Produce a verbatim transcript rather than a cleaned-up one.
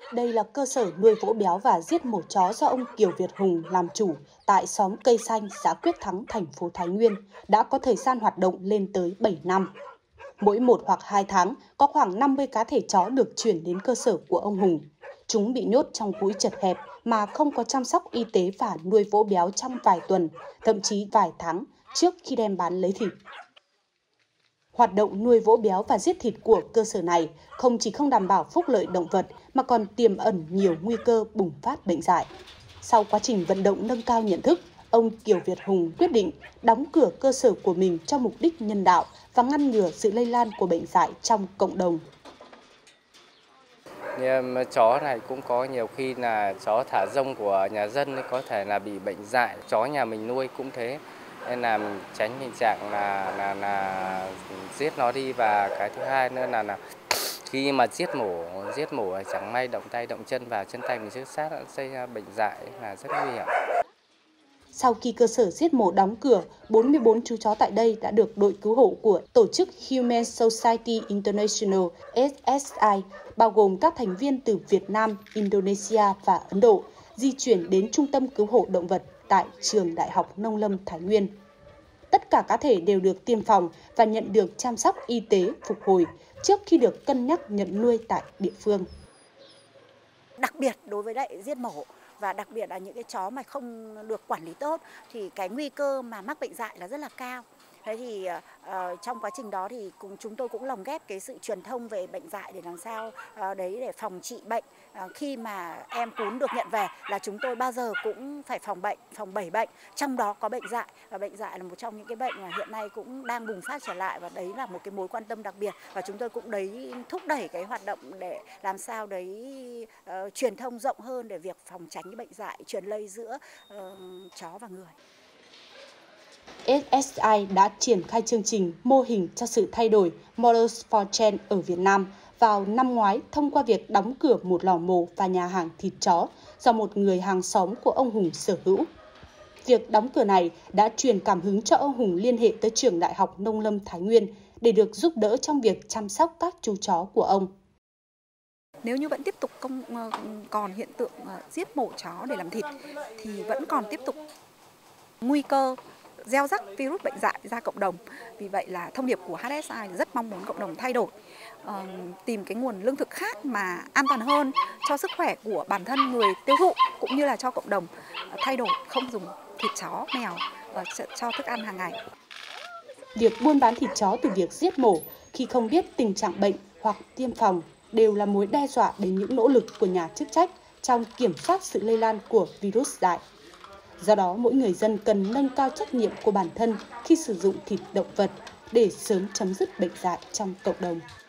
Đây là cơ sở nuôi vỗ béo và giết mổ chó do ông Kiều Việt Hùng làm chủ tại xóm Cây Xanh, xã Quyết Thắng, thành phố Thái Nguyên, đã có thời gian hoạt động lên tới bảy năm. Mỗi một hoặc hai tháng, có khoảng năm mươi cá thể chó được chuyển đến cơ sở của ông Hùng. Chúng bị nhốt trong cũi chật hẹp mà không có chăm sóc y tế và nuôi vỗ béo trong vài tuần, thậm chí vài tháng trước khi đem bán lấy thịt. Hoạt động nuôi vỗ béo và giết thịt của cơ sở này không chỉ không đảm bảo phúc lợi động vật mà còn tiềm ẩn nhiều nguy cơ bùng phát bệnh dại. Sau quá trình vận động nâng cao nhận thức, ông Kiều Việt Hùng quyết định đóng cửa cơ sở của mình cho mục đích nhân đạo và ngăn ngừa sự lây lan của bệnh dại trong cộng đồng. Nhưng chó này cũng có nhiều khi là chó thả rông của nhà dân có thể là bị bệnh dại, chó nhà mình nuôi cũng thế. Nên là mình tránh tình trạng là, là, là giết nó đi, và cái thứ hai nữa là, là khi mà giết mổ giết mổ chẳng may động tay động chân và chân tay mình xước sát xảy ra bệnh dại là rất nguy hiểm. Sau khi cơ sở giết mổ đóng cửa, bốn mươi bốn chú chó tại đây đã được đội cứu hộ của tổ chức Humane Society International S S I, bao gồm các thành viên từ Việt Nam, Indonesia và Ấn Độ, di chuyển đến Trung tâm Cứu hộ Động vật tại Trường Đại học Nông lâm Thái Nguyên. Tất cả cá thể đều được tiêm phòng và nhận được chăm sóc y tế phục hồi trước khi được cân nhắc nhận nuôi tại địa phương. Đặc biệt đối với lại giết mổ và đặc biệt là những cái chó mà không được quản lý tốt thì cái nguy cơ mà mắc bệnh dại là rất là cao. Thế thì uh, trong quá trình đó thì cùng chúng tôi cũng lồng ghép cái sự truyền thông về bệnh dại để làm sao uh, đấy để phòng trị bệnh. Uh, khi mà em cún được nhận về là chúng tôi bao giờ cũng phải phòng bệnh, phòng bảy bệnh, trong đó có bệnh dại, và bệnh dại là một trong những cái bệnh mà hiện nay cũng đang bùng phát trở lại, và đấy là một cái mối quan tâm đặc biệt, và chúng tôi cũng đấy thúc đẩy cái hoạt động để làm sao đấy uh, truyền thông rộng hơn để việc phòng tránh cái bệnh dại truyền lây giữa uh, chó và người. S S I đã triển khai chương trình mô hình cho sự thay đổi Models for Change ở Việt Nam vào năm ngoái thông qua việc đóng cửa một lò mổ và nhà hàng thịt chó do một người hàng xóm của ông Hùng sở hữu. Việc đóng cửa này đã truyền cảm hứng cho ông Hùng liên hệ tới Trường Đại học Nông lâm Thái Nguyên để được giúp đỡ trong việc chăm sóc các chú chó của ông. Nếu như vẫn tiếp tục công, còn hiện tượng giết mổ chó để làm thịt thì vẫn còn tiếp tục nguy cơ gieo rắc virus bệnh dại ra cộng đồng. Vì vậy là thông điệp của H S I rất mong muốn cộng đồng thay đổi, uh, tìm cái nguồn lương thực khác mà an toàn hơn cho sức khỏe của bản thân người tiêu thụ cũng như là cho cộng đồng, uh, thay đổi không dùng thịt chó, mèo uh, cho thức ăn hàng ngày. Việc buôn bán thịt chó từ việc giết mổ khi không biết tình trạng bệnh hoặc tiêm phòng đều là mối đe dọa đến những nỗ lực của nhà chức trách trong kiểm soát sự lây lan của virus dại. Do đó, mỗi người dân cần nâng cao trách nhiệm của bản thân khi sử dụng thịt động vật để sớm chấm dứt bệnh dại trong cộng đồng.